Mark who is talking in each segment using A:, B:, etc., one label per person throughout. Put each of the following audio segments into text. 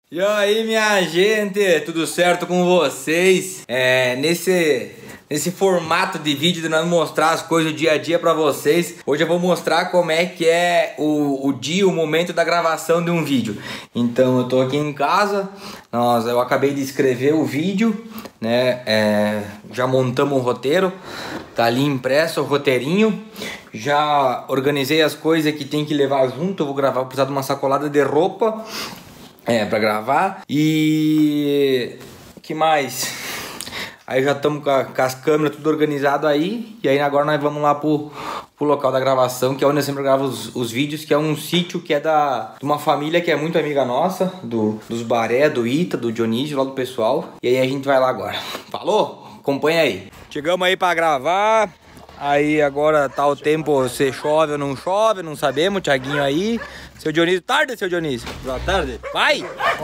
A: E aí, minha gente, tudo certo com vocês? Nesse formato de vídeo de nós mostrar as coisas do dia a dia pra vocês, hoje eu vou mostrar como é que é o dia, o momento da gravação de um vídeo. Então eu tô aqui em casa, eu acabei de escrever o vídeo, né? Já montamos o roteiro, tá ali impresso o roteirinho. Já organizei as coisas que tem que levar junto, vou precisar de uma sacolada de roupa pra gravar. E que mais? Aí já estamos com as câmeras tudo organizado aí. E aí agora nós vamos lá pro local da gravação, que é onde eu sempre gravo os vídeos, que é um sítio que é de uma família que é muito amiga nossa, dos Baré, do Ita, do Dionísio, lá do pessoal. E aí a gente vai lá agora. Falou? Acompanha aí. Chegamos aí pra gravar. Aí agora tá o tempo, se chove ou não chove, não sabemos, Thiaguinho aí. Seu Dionísio, tarde, seu Dionísio?
B: Boa tarde.
A: Vai!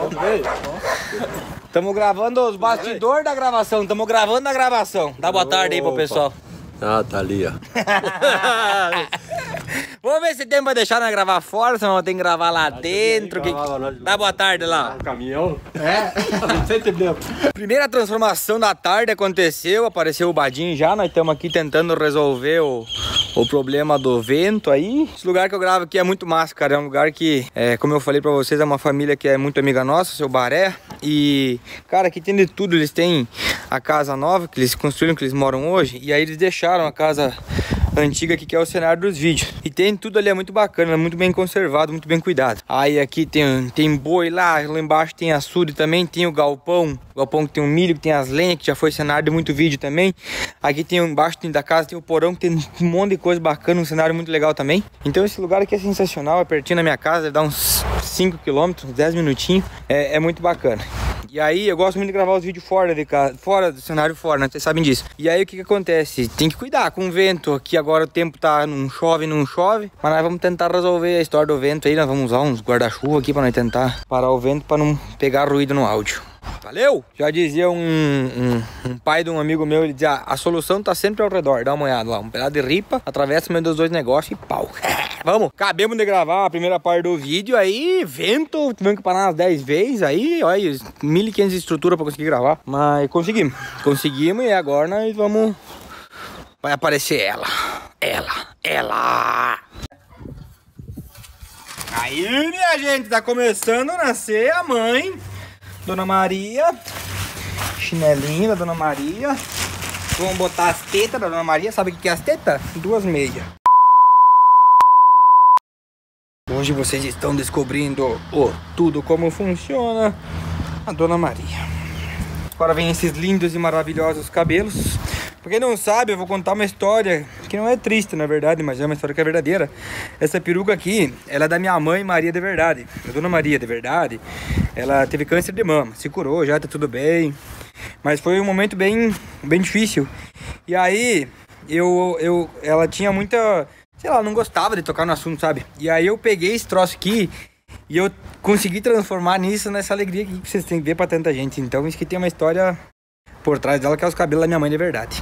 A: Estamos gravando os bastidores da gravação, estamos gravando a gravação. Dá boa tarde aí pro pessoal.
B: Ah, tá ali, ó.
A: Vamos ver se tem pra deixar nós gravar fora, senão tem que gravar lá dentro. Dá boa tarde lá.
B: O caminhão?
A: Primeira transformação da tarde aconteceu, apareceu o Badinho já, nós estamos aqui tentando resolver o problema do vento aí. Esse lugar que eu gravo aqui é muito massa, cara. É um lugar que, como eu falei pra vocês, é uma família que é muito amiga nossa, seu Baré. E, cara, aqui tem de tudo. Eles têm a casa nova que eles construíram, que eles moram hoje. E aí eles deixaram a casa antiga aqui, que é o cenário dos vídeos. E tem tudo ali, é muito bacana, muito bem conservado, muito bem cuidado. Aí aqui tem boi lá embaixo tem açude também, tem o galpão que tem o milho, que tem as lenhas, que já foi cenário de muito vídeo também. Aqui tem embaixo da casa, tem o porão, que tem um monte de coisa bacana, um cenário muito legal também. Então esse lugar aqui é sensacional, é pertinho da minha casa, dá uns 5 km, 10 minutinhos, é muito bacana. E aí eu gosto muito de gravar os vídeos fora de casa, fora do cenário fora, né? Vocês sabem disso. E aí o que acontece? Tem que cuidar com o vento. Aqui agora o tempo tá, não chove, mas nós vamos tentar resolver a história do vento aí. Nós vamos usar uns guarda-chuva aqui pra nós tentar parar o vento pra não pegar ruído no áudio. Valeu? Já dizia um pai de um amigo meu, ele dizia, a solução tá sempre ao redor, dá uma olhada lá, um pedaço de ripa, atravessa o meio dos dois negócios e pau. Vamos, acabamos de gravar a primeira parte do vídeo aí, vento, tivemos que parar umas 10 vezes aí, olha, 1.500 de estrutura pra conseguir gravar, mas conseguimos e agora nós vamos, vai aparecer ela. Aí, minha gente, tá começando a nascer a mãe, Dona Maria, chinelinho da Dona Maria. Vamos botar as tetas da Dona Maria. Sabe o que é as tetas? 2 meias. Hoje vocês estão descobrindo tudo como funciona a Dona Maria. Agora vem esses lindos e maravilhosos cabelos. Pra quem não sabe, eu vou contar uma história que não é triste, na verdade, mas é uma história que é verdadeira. Essa peruca aqui, ela é da minha mãe, Maria de Verdade. A Dona Maria de Verdade, ela teve câncer de mama, se curou, já tá tudo bem. Mas foi um momento bem difícil. E aí, ela tinha muita, sei lá, não gostava de tocar no assunto, sabe? E aí eu peguei esse troço aqui e eu consegui transformar nessa alegria aqui que vocês têm que ver pra tanta gente. Então isso aqui tem uma história por trás dela, que é os cabelos da minha mãe de verdade.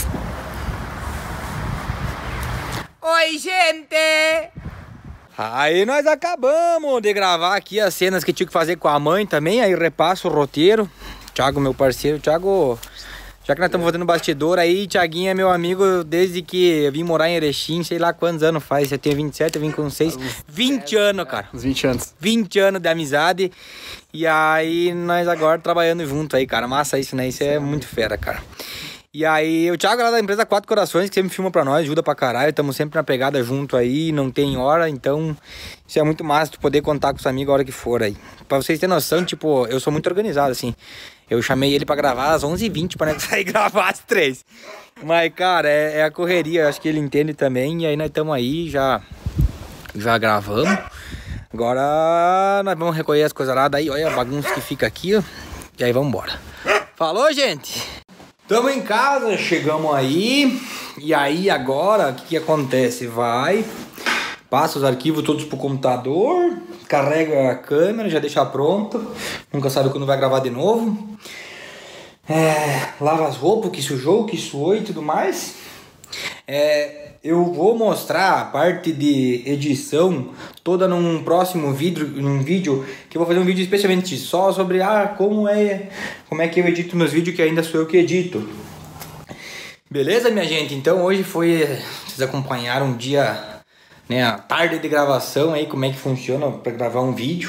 A: Oi, gente! Aí nós acabamos de gravar aqui as cenas que tinha que fazer com a mãe também. Aí repasso o roteiro. Thiago, meu parceiro, Thiago, já que nós estamos fazendo bastidor aí, Thiaguinho é meu amigo desde que eu vim morar em Erechim, sei lá quantos anos faz. Eu tenho 27, eu vim com 6, 20 anos, cara.
B: Uns 20 anos. 20
A: anos de amizade. E aí nós agora trabalhando junto aí, cara. Massa isso, né? Isso é muito fera, cara. E aí o Thiago lá da empresa 4 Corações, que sempre filma pra nós, ajuda pra caralho. Estamos sempre na pegada junto aí, não tem hora. Então isso é muito massa, tu poder contar com os amigos a hora que for aí. Pra vocês terem noção, tipo, eu sou muito organizado, assim. Eu chamei ele pra gravar às 11h20 pra nós sair gravar às 3. Mas, cara, é a correria, acho que ele entende também. E aí nós estamos aí, já gravamos. Agora nós vamos recolher as coisas lá, daí olha a bagunça que fica aqui, ó. E aí vamos embora. Falou, gente? Tamo em casa, chegamos aí. E aí agora, o que acontece? Passa os arquivos todos pro computador, carrega a câmera, já deixa pronto. Nunca sabe quando vai gravar de novo. Lava as roupas, que sujou, que suou e tudo mais. Eu vou mostrar a parte de edição toda num próximo vídeo, que eu vou fazer um vídeo especialmente só sobre como é que eu edito meus vídeos, que ainda sou eu que edito. Beleza, minha gente? Então hoje vocês acompanharam um dia, né, a tarde de gravação aí, como é que funciona para gravar um vídeo.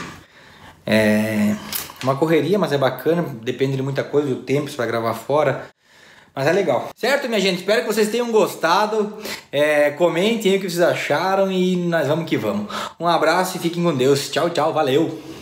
A: Uma correria, mas é bacana, depende de muita coisa, do tempo, se vai gravar fora. Mas é legal. Certo, minha gente? Espero que vocês tenham gostado. Comentem aí o que vocês acharam e nós vamos que vamos. Um abraço e fiquem com Deus. Tchau, tchau. Valeu!